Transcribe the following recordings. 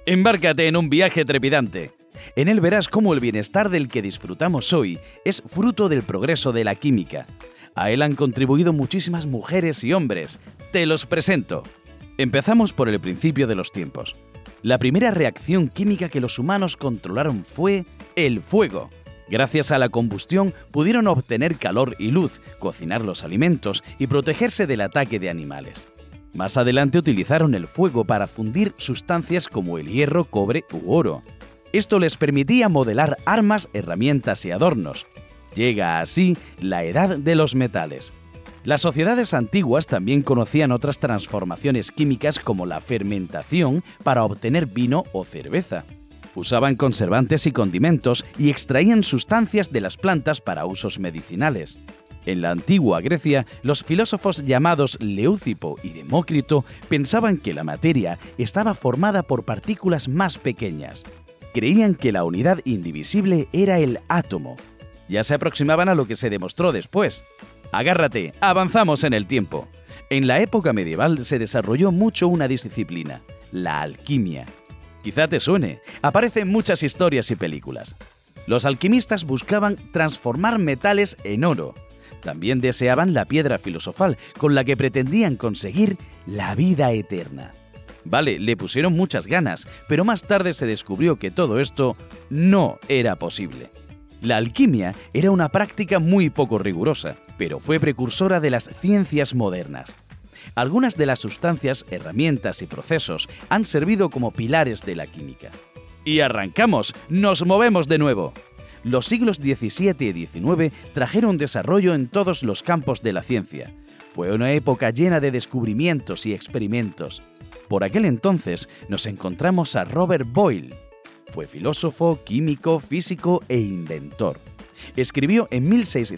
Embárcate en un viaje trepidante. En él verás cómo el bienestar del que disfrutamos hoy es fruto del progreso de la química. A él han contribuido muchísimas mujeres y hombres. Te los presento. Empezamos por el principio de los tiempos. La primera reacción química que los humanos controlaron fue el fuego. Gracias a la combustión pudieron obtener calor y luz, cocinar los alimentos y protegerse del ataque de animales. Más adelante utilizaron el fuego para fundir sustancias como el hierro, cobre u oro. Esto les permitía modelar armas, herramientas y adornos. Llega así la edad de los metales. Las sociedades antiguas también conocían otras transformaciones químicas como la fermentación para obtener vino o cerveza. Usaban conservantes y condimentos y extraían sustancias de las plantas para usos medicinales. En la antigua Grecia, los filósofos llamados Leucipo y Demócrito pensaban que la materia estaba formada por partículas más pequeñas. Creían que la unidad indivisible era el átomo. Ya se aproximaban a lo que se demostró después. Agárrate, avanzamos en el tiempo. En la época medieval se desarrolló mucho una disciplina, la alquimia. Quizá te suene, aparece en muchas historias y películas. Los alquimistas buscaban transformar metales en oro. También deseaban la piedra filosofal, con la que pretendían conseguir la vida eterna. Vale, le pusieron muchas ganas, pero más tarde se descubrió que todo esto no era posible. La alquimia era una práctica muy poco rigurosa, pero fue precursora de las ciencias modernas. Algunas de las sustancias, herramientas y procesos han servido como pilares de la química. Y arrancamos, nos movemos de nuevo. Los siglos XVII y XIX trajeron desarrollo en todos los campos de la ciencia. Fue una época llena de descubrimientos y experimentos. Por aquel entonces nos encontramos a Robert Boyle. Fue filósofo, químico, físico e inventor. Escribió en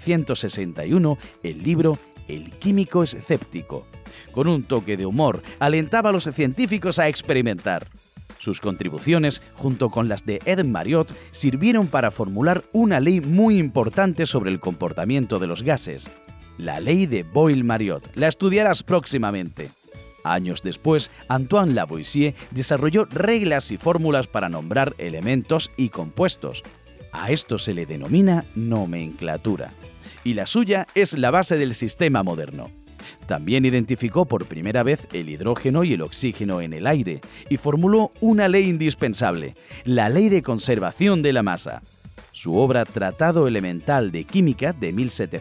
1661 el libro El químico escéptico. Con un toque de humor, alentaba a los científicos a experimentar. Sus contribuciones, junto con las de Ed Marriott, sirvieron para formular una ley muy importante sobre el comportamiento de los gases. La ley de Boyle-Marriott. La estudiarás próximamente. Años después, Antoine Lavoisier desarrolló reglas y fórmulas para nombrar elementos y compuestos. A esto se le denomina nomenclatura. Y la suya es la base del sistema moderno. También identificó por primera vez el hidrógeno y el oxígeno en el aire y formuló una ley indispensable, la ley de conservación de la masa. Su obra Tratado Elemental de Química de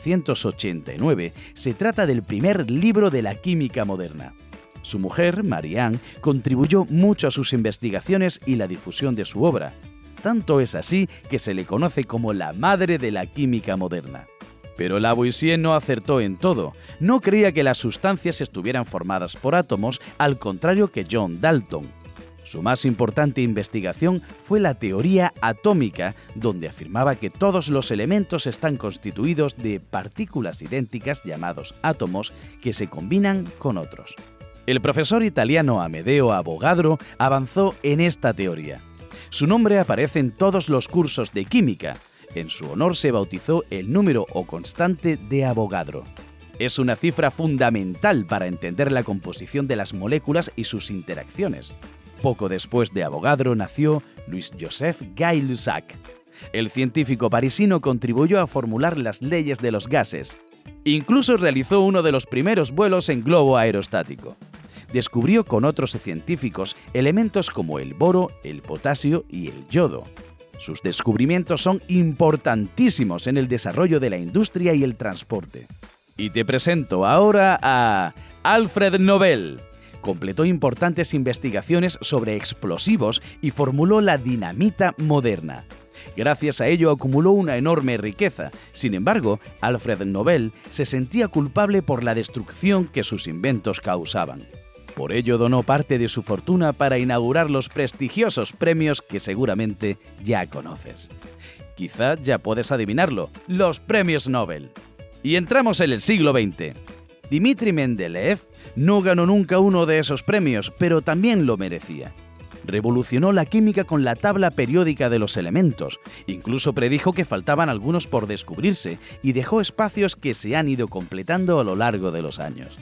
1789 se trata del primer libro de la química moderna. Su mujer, Marie-Anne, contribuyó mucho a sus investigaciones y la difusión de su obra. Tanto es así que se le conoce como la madre de la química moderna. Pero Lavoisier no acertó en todo. No creía que las sustancias estuvieran formadas por átomos, al contrario que John Dalton. Su más importante investigación fue la teoría atómica, donde afirmaba que todos los elementos están constituidos de partículas idénticas llamados átomos que se combinan con otros. El profesor italiano Amedeo Avogadro avanzó en esta teoría. Su nombre aparece en todos los cursos de química. En su honor se bautizó el número o constante de Avogadro. Es una cifra fundamental para entender la composición de las moléculas y sus interacciones. Poco después de Avogadro nació Louis-Joseph Gay-Lussac. El científico parisino contribuyó a formular las leyes de los gases. Incluso realizó uno de los primeros vuelos en globo aerostático. Descubrió con otros científicos elementos como el boro, el potasio y el yodo. Sus descubrimientos son importantísimos en el desarrollo de la industria y el transporte. Y te presento ahora a Alfred Nobel. Completó importantes investigaciones sobre explosivos y formuló la dinamita moderna. Gracias a ello acumuló una enorme riqueza. Sin embargo, Alfred Nobel se sentía culpable por la destrucción que sus inventos causaban. Por ello donó parte de su fortuna para inaugurar los prestigiosos premios que seguramente ya conoces. Quizá ya puedes adivinarlo, los premios Nobel. Y entramos en el siglo XX. Dmitri Mendeleev no ganó nunca uno de esos premios, pero también lo merecía. Revolucionó la química con la tabla periódica de los elementos, incluso predijo que faltaban algunos por descubrirse y dejó espacios que se han ido completando a lo largo de los años.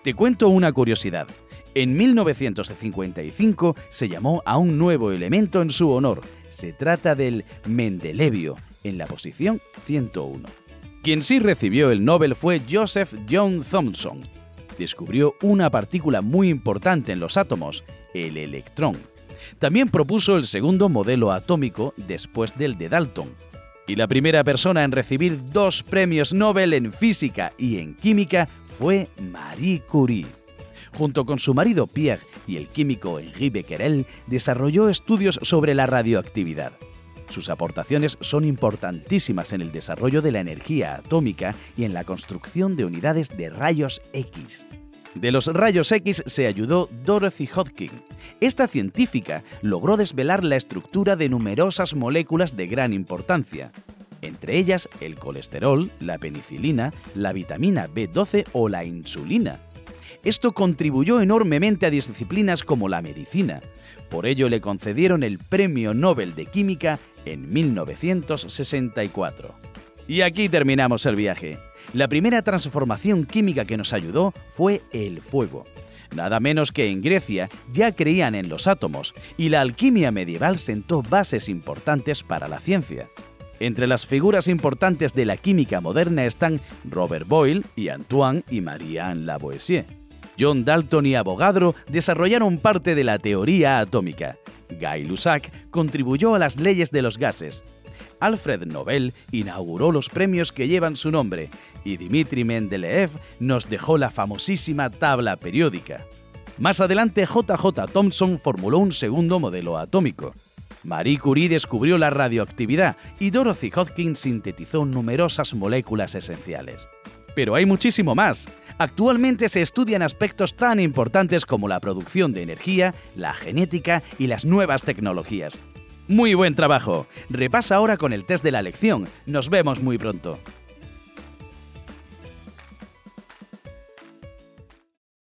Te cuento una curiosidad. En 1955 se llamó a un nuevo elemento en su honor. Se trata del mendelevio, en la posición 101. Quien sí recibió el Nobel fue Joseph John Thomson. Descubrió una partícula muy importante en los átomos, el electrón. También propuso el segundo modelo atómico después del de Dalton. Y la primera persona en recibir 2 premios Nobel en física y en química fue Marie Curie. Junto con su marido Pierre y el químico Henri Becquerel, desarrolló estudios sobre la radioactividad. Sus aportaciones son importantísimas en el desarrollo de la energía atómica y en la construcción de unidades de rayos X. De los rayos X se ayudó Dorothy Hodgkin. Esta científica logró desvelar la estructura de numerosas moléculas de gran importancia, entre ellas el colesterol, la penicilina, la vitamina B12 o la insulina. Esto contribuyó enormemente a disciplinas como la medicina. Por ello le concedieron el Premio Nobel de Química en 1964. Y aquí terminamos el viaje. La primera transformación química que nos ayudó fue el fuego. Nada menos que en Grecia ya creían en los átomos y la alquimia medieval sentó bases importantes para la ciencia. Entre las figuras importantes de la química moderna están Robert Boyle y Antoine y Marie-Anne Lavoisier. John Dalton y Avogadro desarrollaron parte de la teoría atómica. Guy Lussac contribuyó a las leyes de los gases. Alfred Nobel inauguró los premios que llevan su nombre y Dmitri Mendeleev nos dejó la famosísima tabla periódica. Más adelante, J.J. Thomson formuló un segundo modelo atómico. Marie Curie descubrió la radioactividad y Dorothy Hodgkin sintetizó numerosas moléculas esenciales. Pero hay muchísimo más. Actualmente se estudian aspectos tan importantes como la producción de energía, la genética y las nuevas tecnologías. Muy buen trabajo. Repasa ahora con el test de la lección. Nos vemos muy pronto.